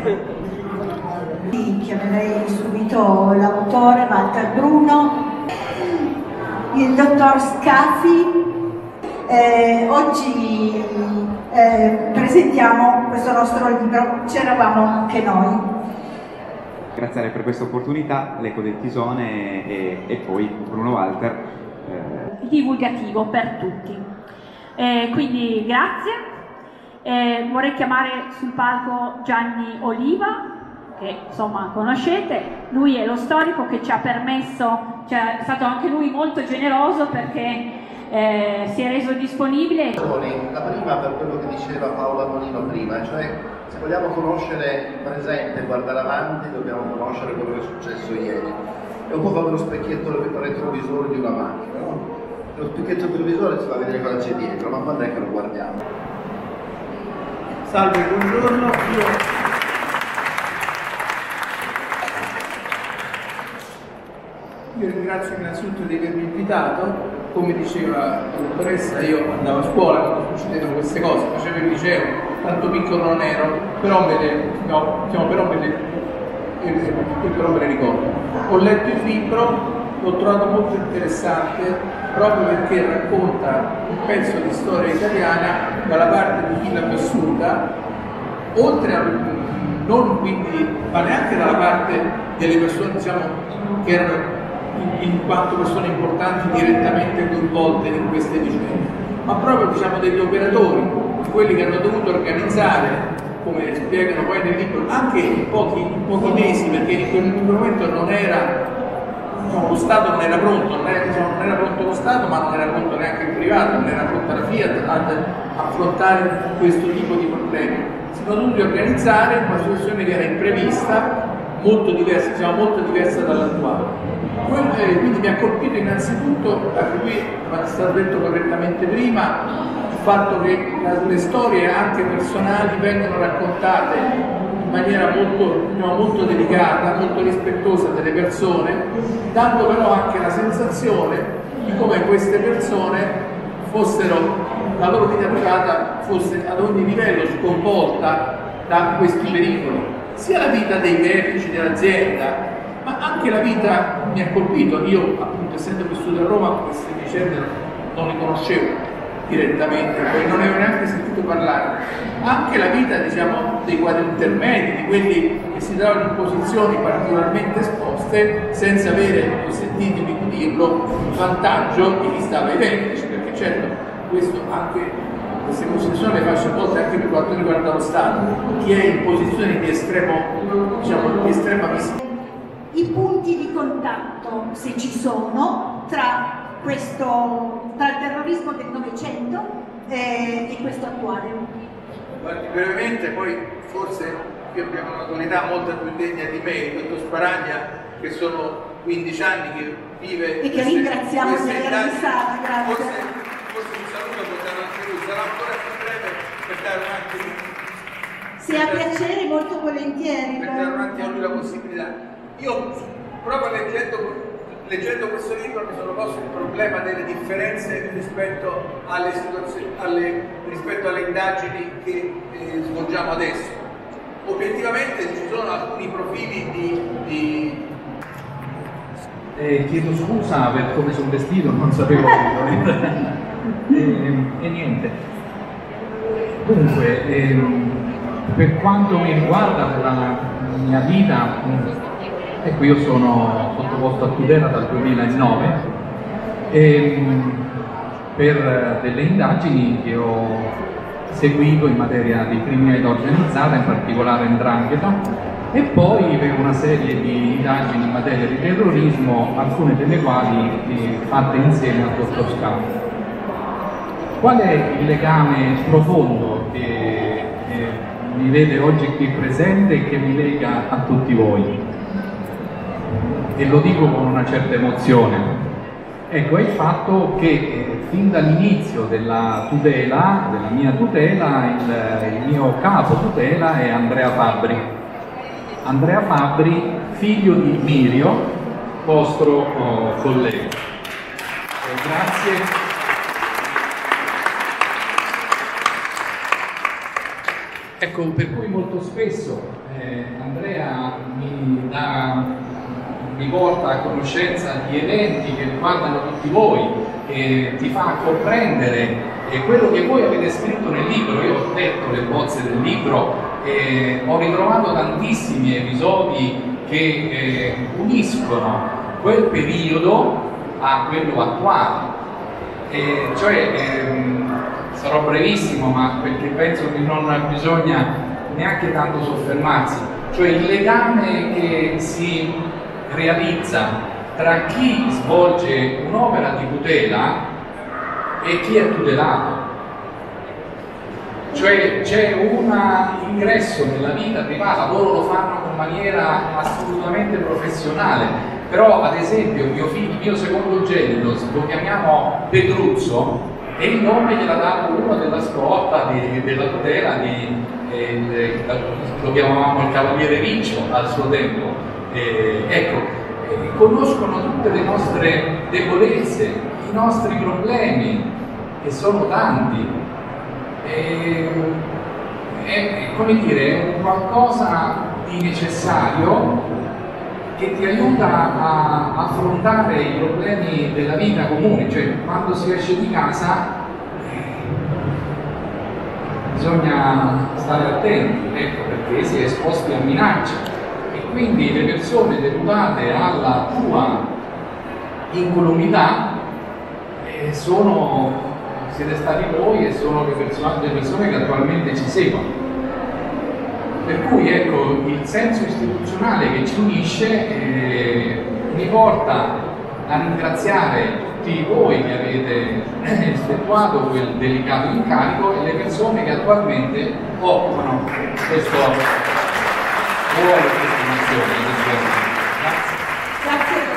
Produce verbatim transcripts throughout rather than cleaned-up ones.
Chiamerei subito l'autore Walter Bruno, il dottor Scafi. Eh, oggi eh, presentiamo questo nostro libro, c'eravamo anche noi. Ringraziare per questa opportunità l'Eco del Tisone e, e poi Bruno Walter. Eh. Divulgativo per tutti. Eh, quindi grazie. Eh, vorrei chiamare sul palco Gianni Oliva, che insomma conoscete. Lui è lo storico che ci ha permesso, cioè, è stato anche lui molto generoso perché eh, si è reso disponibile. La prima per quello che diceva Paola Molino prima, cioè se vogliamo conoscere il presente e guardare avanti dobbiamo conoscere quello che è successo ieri. È un po' come lo specchietto retrovisore di una macchina, no? Lo specchietto retrovisore si va a vedere cosa c'è dietro, ma quando è che lo guardiamo? Salve, buongiorno. Io... Io ringrazio innanzitutto di avermi invitato. Come diceva la dottoressa, io andavo a scuola quando succedevano queste cose, facevo il liceo, tanto piccolo non ero, però me le, no, diciamo, però me le, però me le ricordo. Ho letto il libro, l'ho trovato molto interessante proprio perché racconta un pezzo di storia italiana dalla parte di chi l'ha vissuta, oltre a non quindi, ma neanche dalla parte delle persone, diciamo, che erano In, in quanto persone importanti direttamente coinvolte in queste vicende, ma proprio diciamo degli operatori, quelli che hanno dovuto organizzare, come spiegano poi nel libro, anche in pochi, in pochi mesi, perché in quel momento non era, diciamo, lo Stato non era pronto, non era, diciamo, non era pronto lo Stato, ma non era pronto neanche il privato, non era pronta la Fiat ad affrontare questo tipo di problemi. Si sono dovuti organizzare in una situazione che era imprevista, molto diversa, diciamo, molto diversa dall'attuale. Quindi mi ha colpito innanzitutto, anche qui è stato detto correttamente prima, il fatto che le storie anche personali vengono raccontate in maniera molto, diciamo, molto delicata, molto rispettosa delle persone, dando però anche la sensazione di come queste persone fossero, la loro vita privata fosse ad ogni livello sconvolta da questi pericoli, sia la vita dei vertici dell'azienda, ma anche la vita. Mi ha colpito, io appunto essendo vissuto a Roma queste vicende non le conoscevo direttamente, poi non ne avevo neanche sentito parlare, anche la vita, diciamo, dei quadri intermedi, di quelli che si trovano in posizioni particolarmente esposte senza avere, sentitemi di dirlo, il vantaggio di chi stava ai vertici, perché certo questo anche queste considerazioni le faccio a volte anche per quanto riguarda lo Stato, chi è in posizioni di estremo, diciamo, di estrema visione. I punti di contatto, se ci sono, tra, questo, tra il terrorismo del Novecento e, e questo attuale. Guardi, brevemente, poi forse qui abbiamo un'autorità molto più degna di me, il dottor Sparagna, che sono quindici anni che vive e che ringraziamo di aver sala, grazie. Forse, forse un saluto potrà anche lui, sarà ancora più breve per dare un attimo. Se ha piacere, molto volentieri. Per dare un attimo a lui la possibilità. Io proprio leggendo, leggendo questo libro mi sono posto il problema delle differenze rispetto alle, situazioni, alle, rispetto alle indagini che eh, svolgiamo adesso. Obiettivamente ci sono alcuni profili di... di... Eh, chiedo scusa per come sono vestito, non sapevo più. e, e niente. Dunque, ehm, per quanto mi riguarda, la mia vita... Ecco, io sono sottoposto a tutela dal duemilanove e, per delle indagini che ho seguito in materia di criminalità organizzata, in particolare 'ndrangheta, e poi per una serie di indagini in materia di terrorismo, alcune delle quali eh, fatte insieme al dottor Scafi. Qual è il legame profondo che eh, mi vede oggi qui presente e che mi lega a tutti voi? E lo dico con una certa emozione. Ecco, è il fatto che eh, fin dall'inizio della tutela, della mia tutela, il, il mio capo tutela è Andrea Fabbri. Andrea Fabbri, figlio di Mirio, vostro oh, collega. E grazie. Ecco, per cui molto spesso eh, Andrea mi, dà, mi porta a conoscenza di eventi che riguardano tutti voi e ti fa comprendere eh, quello che voi avete scritto nel libro. Io ho letto le bozze del libro e ho ritrovato tantissimi episodi che eh, uniscono quel periodo a quello attuale. E cioè, ehm, sarò brevissimo, ma perché penso che non bisogna neanche tanto soffermarsi, cioè il legame che si realizza tra chi svolge un'opera di tutela e chi è tutelato. Cioè c'è un ingresso nella vita privata, loro lo fanno in maniera assolutamente professionale. Però ad esempio mio figlio, mio secondogenito, lo chiamiamo Pedruzzo e il nome gliel'ha dato uno della scorta di, della tutela di, eh, lo chiamavamo il Cavaliere Riccio al suo tempo. Eh, ecco, eh, conoscono tutte le nostre debolezze, i nostri problemi, che sono tanti. Eh, è, come dire, è un qualcosa di necessario che ti aiuta a affrontare i problemi della vita comune. Cioè, quando si esce di casa eh, bisogna stare attenti, ecco, perché si è esposti a minacce e quindi le persone deputate alla tua incolumità eh, sono, siete stati voi e sono le persone, le persone che attualmente ci seguono. Per cui ecco, il senso istituzionale che ci unisce eh, mi porta a ringraziare tutti voi che avete effettuato quel delicato incarico e le persone che attualmente occupano questo ruolo di destinazione. Grazie. Grazie.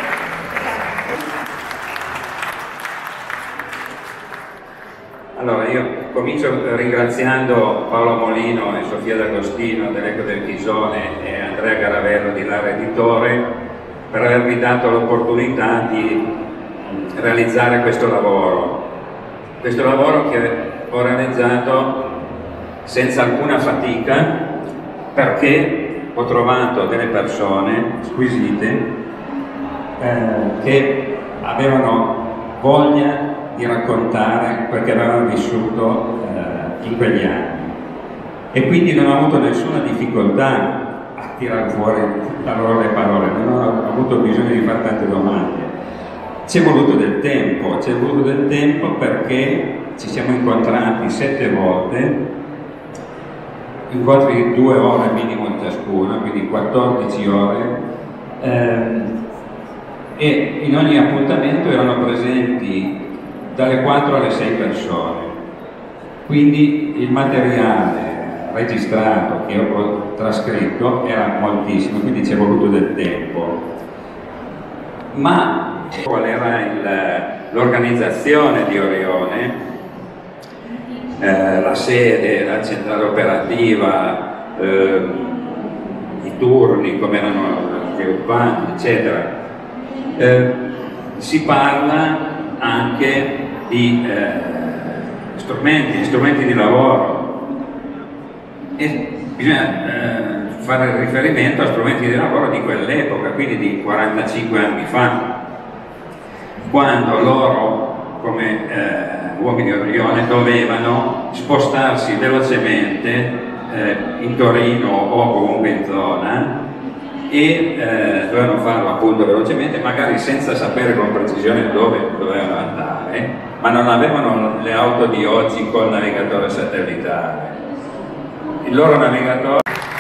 Allora, io comincio ringraziando Paolo Molino e Sofia D'Agostino dell'Eco del Chisone e Andrea Garavello di Lara Editore per avermi dato l'opportunità di realizzare questo lavoro. Questo lavoro che ho realizzato senza alcuna fatica, perché ho trovato delle persone squisite eh, che avevano voglia di raccontare quel che avevano vissuto eh, in quegli anni, e quindi non ho avuto nessuna difficoltà a tirare fuori da loro le parole, non ho avuto bisogno di fare tante domande. Ci è voluto del tempo, ci è voluto del tempo perché ci siamo incontrati sette volte, incontri di due ore minimo ciascuna, quindi quattordici ore, ehm, e in ogni appuntamento erano presenti dalle quattro alle sei persone, quindi il materiale registrato che ho trascritto era moltissimo, quindi ci è voluto del tempo. Ma qual era l'organizzazione di Orione, eh, la sede, la centrale operativa, eh, i turni, come erano sviluppati, eccetera. Eh, si parla anche di eh, strumenti, strumenti di lavoro, e bisogna eh, fare riferimento a strumenti di lavoro di quell'epoca, quindi di quarantacinque anni fa, quando loro come eh, uomini di Orione dovevano spostarsi velocemente eh, in Torino o comunque in zona, e eh, dovevano farlo appunto velocemente, magari senza sapere con precisione dove dovevano andare, ma non avevano le auto di oggi col navigatore satellitare. Il loro navigatore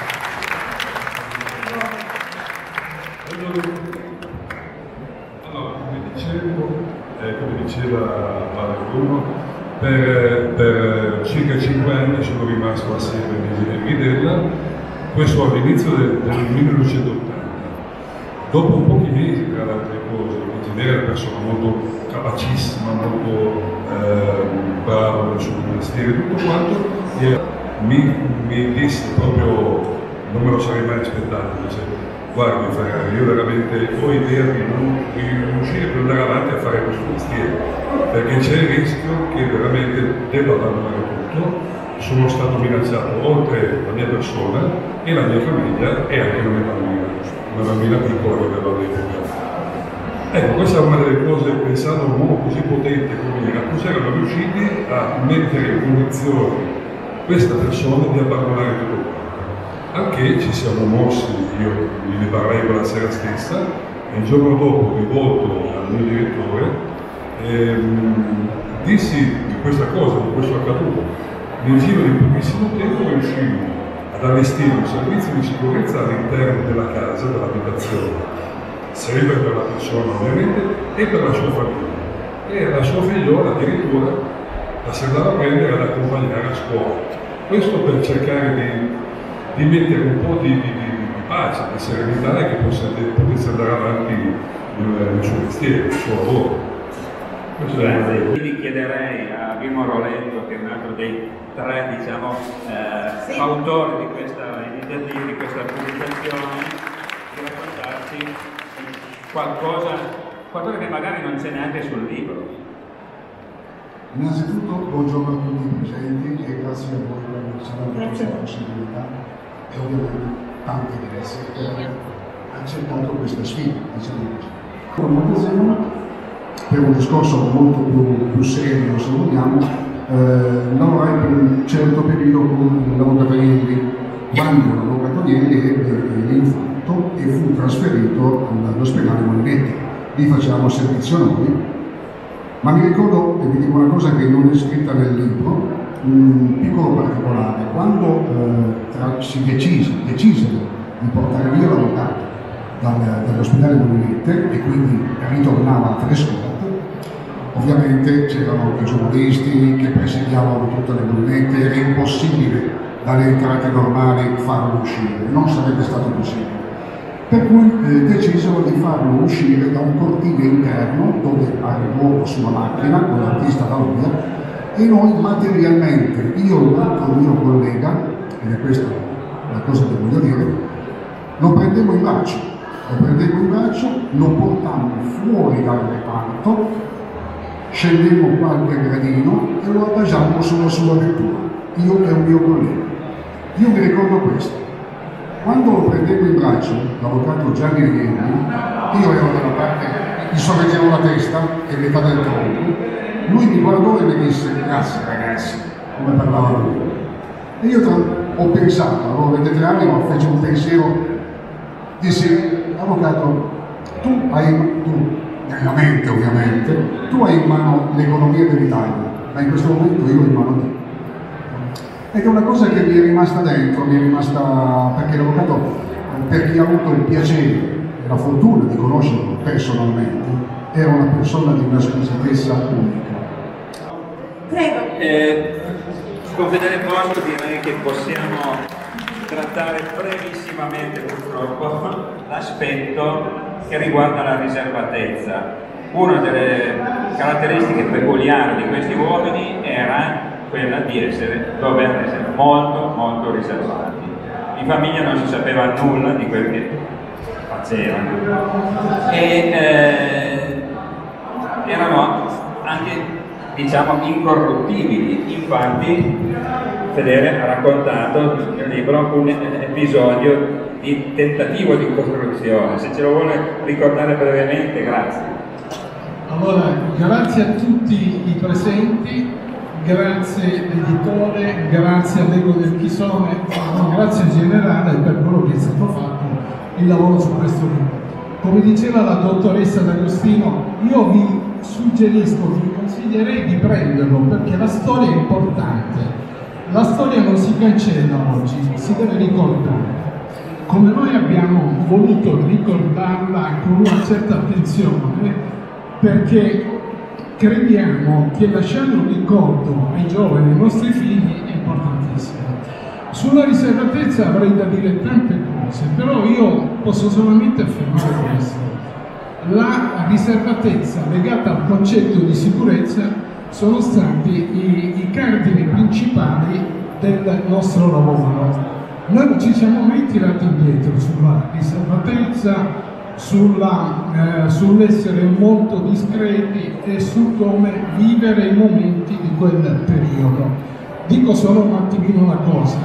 allora, come dicevo, eh, come diceva Mario, per, per circa cinque anni sono rimasto assieme a Ghidella. Questo all'inizio del, del millenovecentottanta. Dopo un pochi mesi, tra le altre cose, Ghidella è una persona molto capacissima, molto eh, brava nel suo mestiere e tutto quanto, e mi, mi disse proprio, non me lo sarei mai aspettato, dice: guarda Ferrari, io veramente ho idea di non di riuscire per andare avanti a fare questo mestiere, perché c'è il rischio che veramente debba abbandonare tutto sono stato minacciato, oltre la mia persona e la mia famiglia e anche la mia bambina, una bambina piccola che aveva all'epoca. Ecco, questa è una delle cose, pensando a un uomo così potente come Gattuso, erano riusciti a mettere in condizione questa persona di abbandonare tutto qua. Anche ci siamo mossi, io ne parlai quella sera stessa, e il giorno dopo, rivolto al mio direttore, ehm, dissi di questa cosa, di questo accaduto. Nel giro di pochissimo tempo riuscimmo ad allestire un servizio di sicurezza all'interno della casa, dell'abitazione, sempre per la persona ovviamente e per la sua famiglia. E la sua figliola addirittura la si andava a prendere ad accompagnare a scuola. Questo per cercare di, di mettere un po' di, di, di, di pace, di serenità e che possa, potesse andare avanti nel, nel suo mestiere, nel suo lavoro. Grazie. Quindi chiederei a Mimmo Roletto, che è un altro dei tre, diciamo, eh, sì. autori di questa iniziativa, di questa pubblicazione, di raccontarci qualcosa, qualcosa che magari non c'è neanche sul libro. Innanzitutto buongiorno a tutti i presenti e grazie a voi per averci questa possibilità e ovviamente tante grazie per aver accettato questa sfida, diciamo così. Come occasione, per un discorso molto più, più serio, se vogliamo, eh, lavorai per un certo periodo con l'avvocato Agnelli, quando l'avvocato Agnelli ebbe l'infarto e fu trasferito all'ospedale Marinetti. Lì facevamo servizio noi, ma mi ricordo, e vi dico una cosa che non è scritta nel libro, un piccolo particolare. Quando eh, tra, si decise, decisero di portare via l'avvocato dall'ospedale Marinetti e quindi ritornava a Frescote, ovviamente c'erano i giornalisti che presidiavano tutte le bollette, era impossibile dalle entrate normali farlo uscire, non sarebbe stato possibile. Per cui eh, decisero di farlo uscire da un cortile interno dove arrivò sulla macchina con l'artista D'Aloia e noi materialmente, io e l'altro mio collega, ed è questa la cosa che voglio dire, lo prendemmo in braccio, lo prendemmo in braccio, lo portammo fuori dal reparto, scendemmo qualche gradino e lo adagiammo sulla sua vettura, io e un mio collega. Io mi ricordo questo. Quando lo prendevo in braccio, l'avvocato Gianni Agnelli, io ero dalla parte, gli sorreggevo la testa e metà del tronco, lui mi guardò e mi disse grazie ragazzi, come parlava lui. E io tra, ho pensato, avevo ventitré anni, ma feci un pensiero, dissi, avvocato, tu hai, tu, nella mente ovviamente, tu hai in mano l'economia dell'Italia, ma in questo momento io ho in mano te. Ed è una cosa che mi è rimasta dentro, mi è rimasta perché l'avvocato, per chi ha avuto il piacere e la fortuna di conoscerlo personalmente, era una persona di una squisitezza unica. Prego. Eh, con Fedele Posto direi che possiamo trattare brevissimamente purtroppo l'aspetto che riguarda la riservatezza. Una delle caratteristiche peculiari di questi uomini era quella di essere, dover essere molto molto riservati. In famiglia non si sapeva nulla di quel che facevano e eh, erano anche, diciamo, incorruttibili. Infatti Fedele ha raccontato nel libro un episodio di tentativo di corruzione. Se ce lo vuole ricordare brevemente, grazie. Allora, grazie a tutti i presenti. Grazie editore, grazie all'Ego del Chisone, grazie in generale per quello che è stato fatto, il lavoro su questo libro. Come diceva la dottoressa D'Agostino, io vi suggerisco, vi consiglierei di prenderlo perché la storia è importante. La storia non si cancella oggi, si deve ricordare. Come noi abbiamo voluto ricordarla con una certa attenzione, perché crediamo che lasciare un ricordo ai giovani, ai nostri figli, è importantissimo. Sulla riservatezza avrei da dire tante cose, però io posso solamente affermare questo. La riservatezza legata al concetto di sicurezza sono stati i, i cardini principali del nostro lavoro. Noi non ci siamo mai tirati indietro sulla riservatezza, sulla, eh, sull'essere molto discreti e su come vivere i momenti di quel periodo. Dico solo un attimino una cosa: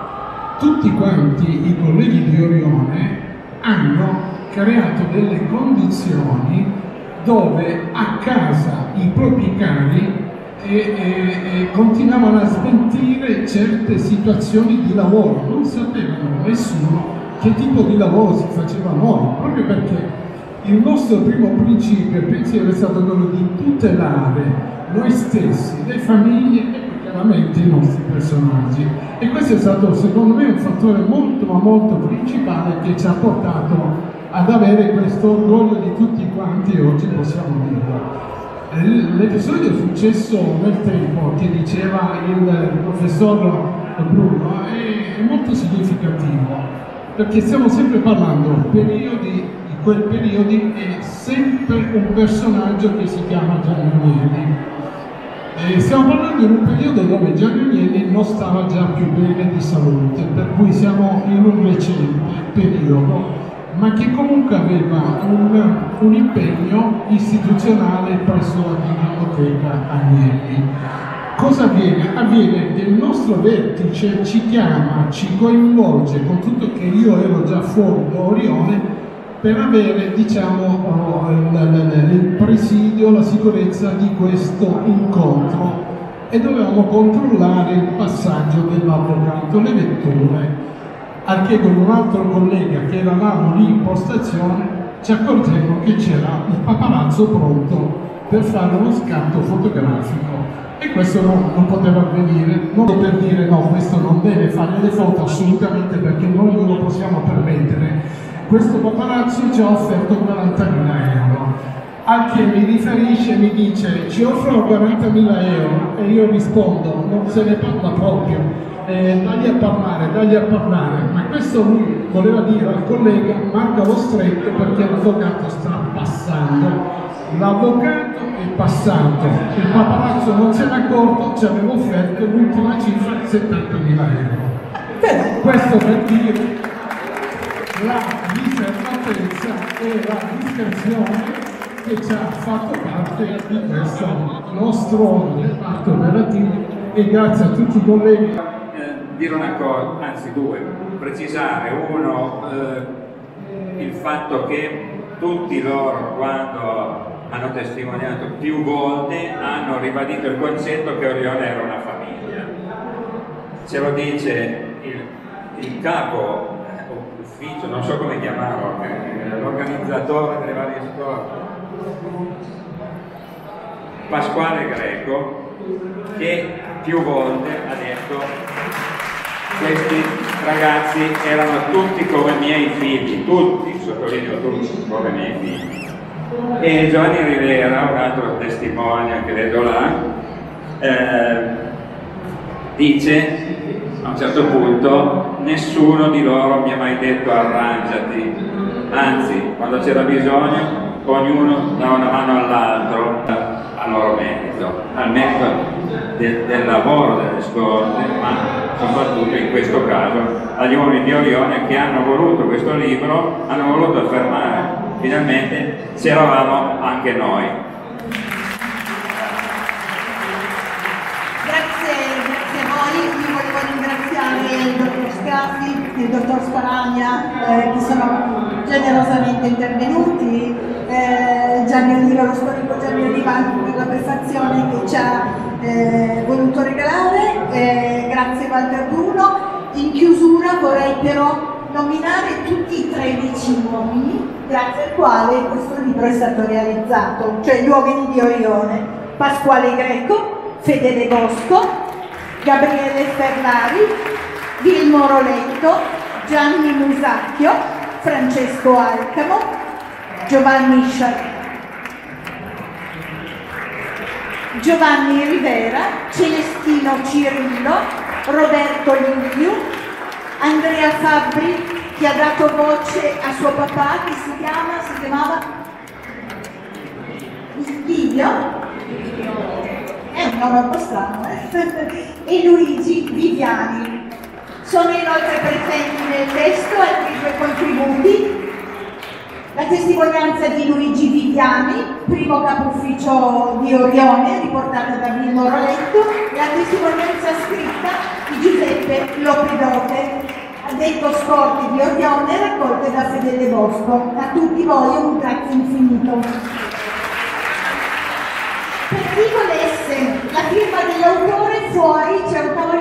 tutti quanti i colleghi di Orione hanno creato delle condizioni dove a casa i propri cari e, e, e continuavano a smentire certe situazioni di lavoro, non sapevano nessuno che tipo di lavoro si faceva a noi, proprio perché il nostro primo principio, il pensiero è stato quello di tutelare noi stessi, le famiglie e chiaramente i nostri personaggi, e questo è stato secondo me un fattore molto ma molto principale che ci ha portato ad avere questo orgoglio di tutti quanti, e oggi possiamo dirlo. L'episodio è successo nel tempo che diceva il professor Bruno è, è molto significativo, perché stiamo sempre parlando periodi, di quel periodo è sempre un personaggio che si chiama Gianni Agnelli. E stiamo parlando in un periodo dove Gianni Agnelli non stava già più bene di salute, per cui siamo in un recente periodo, ma che comunque aveva un, un impegno istituzionale presso la Biblioteca Agnelli. Cosa avviene? Avviene che il nostro vertice ci chiama, ci coinvolge, con tutto che io ero già fuori da Orione, per avere, diciamo, il presidio, la sicurezza di questo incontro, e dovevamo controllare il passaggio dell'avvocato, le vetture. Al che con un altro collega che eravamo lì in postazione ci accorgemmo che c'era il paparazzo pronto per fare uno scatto fotografico, e questo non, non poteva avvenire, non per dire no, questo non deve fare le foto assolutamente, perché noi non lo possiamo permettere. Questo paparazzo ci ha offerto quarantamila euro, al che mi riferisce, mi dice ci offro quarantamila euro, e io rispondo non se ne parla proprio. Eh, dagli a parlare, dagli a parlare, ma questo lui voleva dire al collega manca lo stretto perché l'avvocato sta passando. L'avvocato è passato, il paparazzo non se n'è accorto, ci aveva offerto l'ultima cifra settantamila euro. Questo per dire la riservatezza e la discrezione che ci ha fatto parte di questo nostro reparto operativo, e grazie a tutti i colleghi. Dire una cosa, anzi due, precisare. Uno, eh, il fatto che tutti loro, quando hanno testimoniato più volte, hanno ribadito il concetto che Orione era una famiglia. Ce lo dice il, il capo ufficio, non so come chiamarlo, l'organizzatore delle varie scuole, Pasquale Greco, che più volte ha detto questi ragazzi erano tutti come miei figli, tutti, sottolineo tutti, come miei figli. E Giovanni Rivera, un altro testimone, anche vedo là, eh, dice a un certo punto nessuno di loro mi ha mai detto arrangiati, anzi quando c'era bisogno ognuno dava una mano all'altro a loro merito, al merito del, del lavoro delle scorte, ma soprattutto in questo caso agli uomini di Orione che hanno voluto questo libro, hanno voluto affermare finalmente c'eravamo anche noi. Grazie, grazie a voi. Io volevo ringraziare il dottor Scarfi, il dottor Sparagna, eh, che sono generosamente intervenuti, eh, Gianni Oliva, lo storico Gianni Oliva, per la prefazione che ci ha eh, voluto regalare, eh, grazie Walter Bruno. In chiusura vorrei però nominare tutti i tredici uomini grazie al quale questo libro è stato realizzato, cioè gli uomini di Orione: Pasquale Greco, Fedele Bosco, Gabriele Ferrari, Vilmo Roletto, Gianni Musacchio, Francesco Alcamo, Giovanni Sciarrà, Giovanni Rivera, Celestino Cirillo, Roberto Liviu, Andrea Fabbri, che ha dato voce a suo papà, che si chiama, si chiamava Livio, è un nome un po' strano, eh? E Luigi Viviani. Sono inoltre presenti nel testo altri due contributi, la testimonianza di Luigi Viviani, primo capo ufficio di Orione, riportata da Vilmo Roletto, e la testimonianza scritta di Giuseppe Lopedote, addetto sport di Orione, raccolte da Fedele Bosco. A tutti voi un grazie infinito. Per chi volesse la firma dell'autore, fuori c'è un tavolino